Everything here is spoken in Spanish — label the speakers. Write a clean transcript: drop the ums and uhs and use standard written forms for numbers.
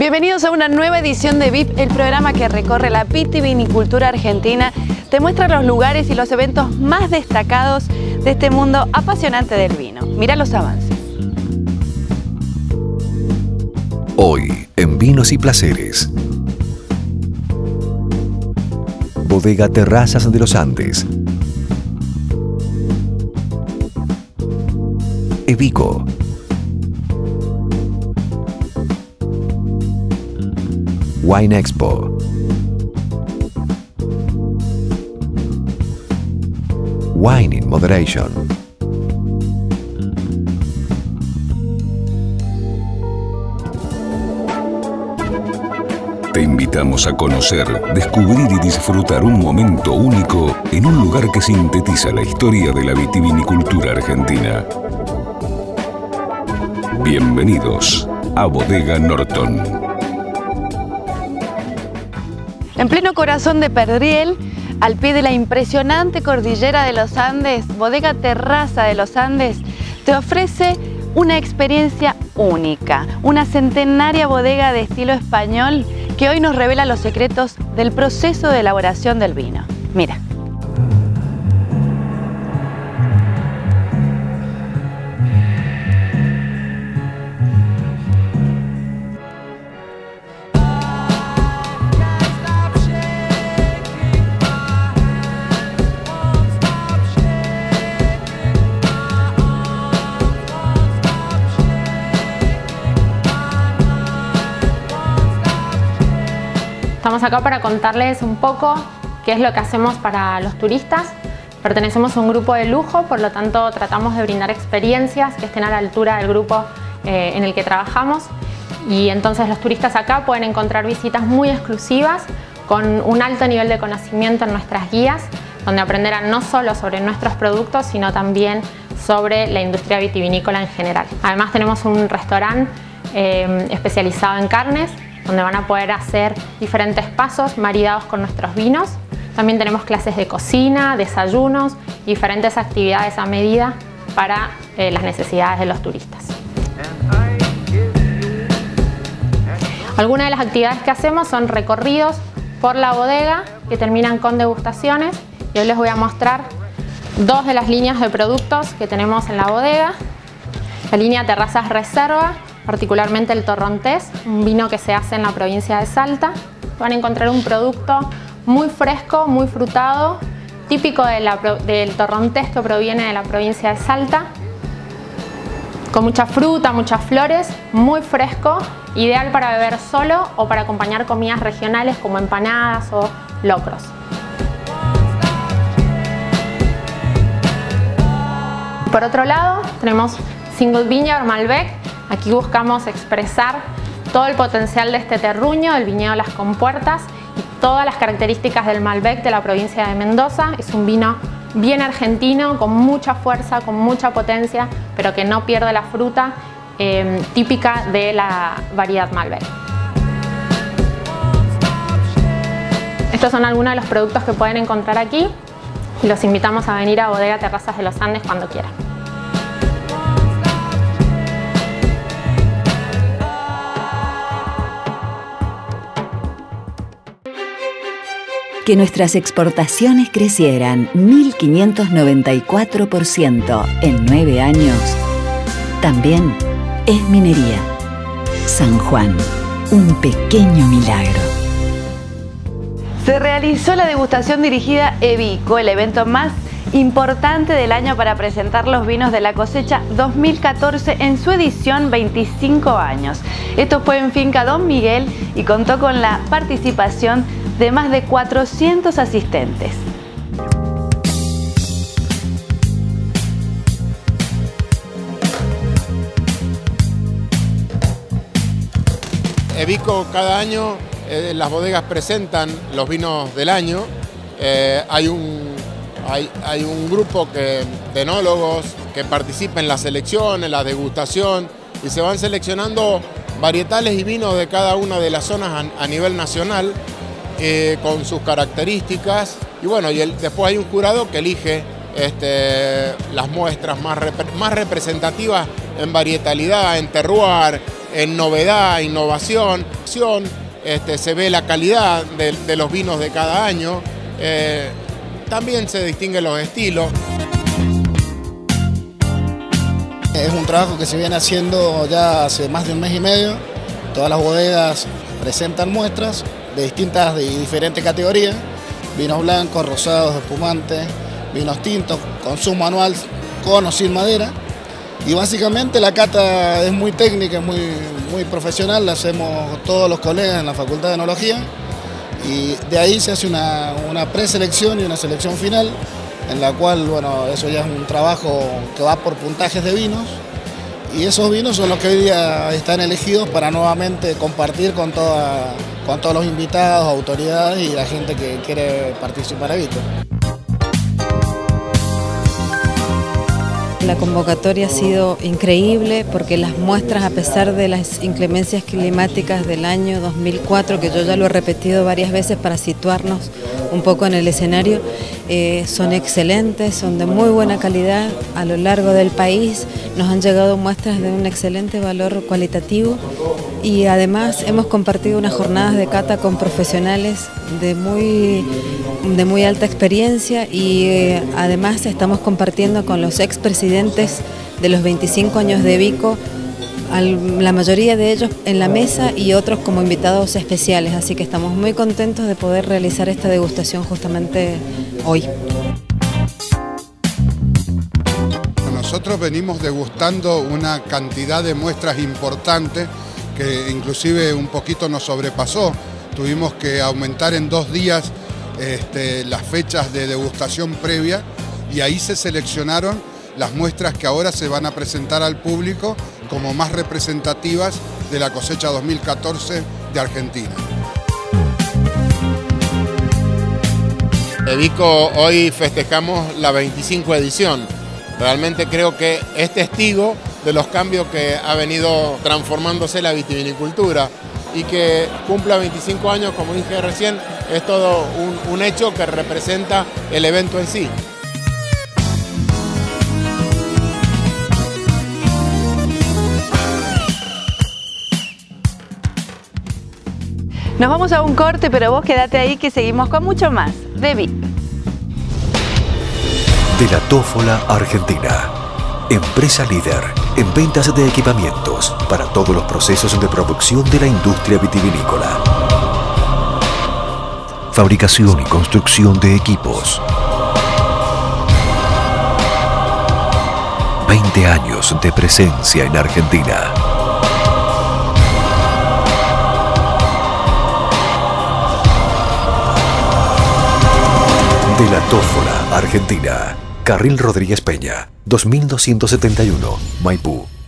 Speaker 1: Bienvenidos a una nueva edición de VIP, el programa que recorre la vitivinicultura argentina, te muestra los lugares y los eventos más destacados de este mundo apasionante del vino. Mira los avances.
Speaker 2: Hoy, en Vinos y Placeres. Bodega Terrazas de los Andes. Evico. Wine Expo. Wine in Moderation.
Speaker 3: Te invitamos a conocer, descubrir y disfrutar un momento único en un lugar que sintetiza la historia de la vitivinicultura argentina. Bienvenidos a Bodega Norton.
Speaker 1: En pleno corazón de Perdriel, al pie de la impresionante cordillera de los Andes, Bodega Terraza de los Andes te ofrece una experiencia única, una centenaria bodega de estilo español que hoy nos revela los secretos del proceso de elaboración del vino. Mira.
Speaker 4: Estamos acá para contarles un poco qué es lo que hacemos para los turistas. Pertenecemos a un grupo de lujo, por lo tanto tratamos de brindar experiencias que estén a la altura del grupo en el que trabajamos. Y entonces los turistas acá pueden encontrar visitas muy exclusivas con un alto nivel de conocimiento en nuestras guías, donde aprenderán no solo sobre nuestros productos, sino también sobre la industria vitivinícola en general. Además tenemos un restaurante especializado en carnes, donde van a poder hacer diferentes pasos maridados con nuestros vinos. También tenemos clases de cocina, desayunos y diferentes actividades a medida para las necesidades de los turistas. Algunas de las actividades que hacemos son recorridos por la bodega que terminan con degustaciones, y hoy les voy a mostrar dos de las líneas de productos que tenemos en la bodega. La línea Terrazas Reserva, particularmente el torrontés, un vino que se hace en la provincia de Salta. Van a encontrar un producto muy fresco, muy frutado, típico del torrontés que proviene de la provincia de Salta, con mucha fruta, muchas flores, muy fresco, ideal para beber solo o para acompañar comidas regionales como empanadas o locros. Por otro lado, tenemos Single Vineyard Malbec. Aquí buscamos expresar todo el potencial de este terruño, del viñedo Las Compuertas, y todas las características del Malbec de la provincia de Mendoza. Es un vino bien argentino, con mucha fuerza, con mucha potencia, pero que no pierde la fruta típica de la variedad Malbec. Estos son algunos de los productos que pueden encontrar aquí y los invitamos a venir a Bodega Terrazas de los Andes cuando quieran.
Speaker 5: Que nuestras exportaciones crecieran 1.594% en 9 años, también es minería. San Juan, un pequeño milagro.
Speaker 1: Se realizó la degustación dirigida Evico, el evento más importante del año para presentar los vinos de la cosecha 2014 en su edición 25 años. Esto fue en Finca Don Miguel y contó con la participación de más de 400 asistentes.
Speaker 6: Evico cada año, las bodegas presentan los vinos del año. Hay un grupo de enólogos que participa en la selección, en la degustación, y se van seleccionando varietales y vinos de cada una de las zonas a nivel nacional, con sus características, y bueno, después hay un jurado que elige las muestras más representativas en varietalidad, en terroir, en novedad, innovación, se ve la calidad de los vinos de cada año, también se distinguen los estilos.
Speaker 7: Es un trabajo que se viene haciendo ya hace más de un mes y medio. Todas las bodegas presentan muestras de distintas y diferentes categorías: vinos blancos, rosados, espumantes, vinos tintos, consumo anual, con o sin madera. Y básicamente la cata es muy técnica, es muy profesional, la hacemos todos los colegas en la Facultad de Enología, y de ahí se hace una preselección y una selección final, en la cual, bueno, eso ya es un trabajo que va por puntajes de vinos, y esos vinos son los que hoy día están elegidos para nuevamente compartir con todos los invitados, autoridades y la gente que quiere participar a Vico.
Speaker 8: La convocatoria ha sido increíble porque las muestras, a pesar de las inclemencias climáticas del año 2004, que yo ya lo he repetido varias veces para situarnos un poco en el escenario, son excelentes, son de muy buena calidad. A lo largo del país nos han llegado muestras de un excelente valor cualitativo, y además hemos compartido unas jornadas de cata con profesionales de muy alta experiencia, y además estamos compartiendo con los expresidentes de los 25 años de Vico, la mayoría de ellos en la mesa y otros como invitados especiales, así que estamos muy contentos de poder realizar esta degustación justamente hoy.
Speaker 9: Nosotros venimos degustando una cantidad de muestras importantes que inclusive un poquito nos sobrepasó. Tuvimos que aumentar en 2 días las fechas de degustación previa, y ahí se seleccionaron las muestras que ahora se van a presentar al público como más representativas de la cosecha 2014 de Argentina.
Speaker 6: En Vico hoy festejamos la 25 edición. Realmente creo que es testigo de los cambios que ha venido transformándose la vitivinicultura, y que cumpla 25 años, como dije recién, es todo un hecho que representa el evento en sí.
Speaker 1: Nos vamos a un corte, pero vos quédate ahí que seguimos con mucho más de Vico.
Speaker 2: De la Tófola Argentina. Empresa líder en ventas de equipamientos para todos los procesos de producción de la industria vitivinícola. Fabricación y construcción de equipos. 20 años de presencia en Argentina. De la Tófola Argentina. Carril Rodríguez Peña, 2271, Maipú.